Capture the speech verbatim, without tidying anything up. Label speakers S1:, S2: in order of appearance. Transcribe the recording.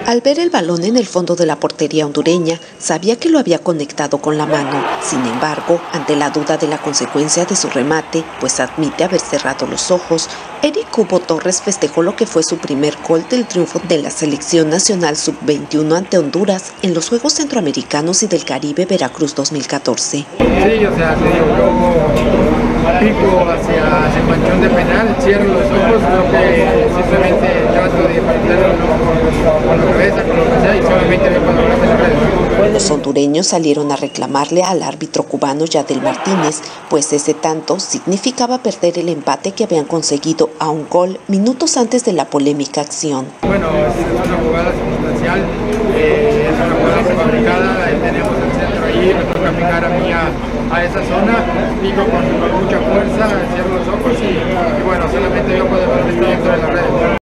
S1: Al ver el balón en el fondo de la portería hondureña, sabía que lo había conectado con la mano. Sin embargo, ante la duda de la consecuencia de su remate, pues admite haber cerrado los ojos, Eric Hugo Torres festejó lo que fue su primer gol del triunfo de la Selección Nacional sub veintiuno ante Honduras en los Juegos Centroamericanos y del Caribe Veracruz dos mil catorce.
S2: Sí, o sea, te digo, yo pico hacia, hacia el manchón de penal, cierro los ojos, creo que simplemente trato de partirlo con la cabeza, con lo que sea, y solamente me pongo la redes.
S1: Los hondureños salieron a reclamarle al árbitro cubano Yadel Martínez, pues ese tanto significaba perder el empate que habían conseguido a un gol minutos antes de la polémica acción.
S2: Bueno, es una jugada circunstancial, eh, es una jugada fabricada, tenemos el centro ahí, me toca picar a mí a, a esa zona, pico con, con mucha fuerza, cierro los ojos y, y bueno, solamente yo puedo ver el dentro de la red.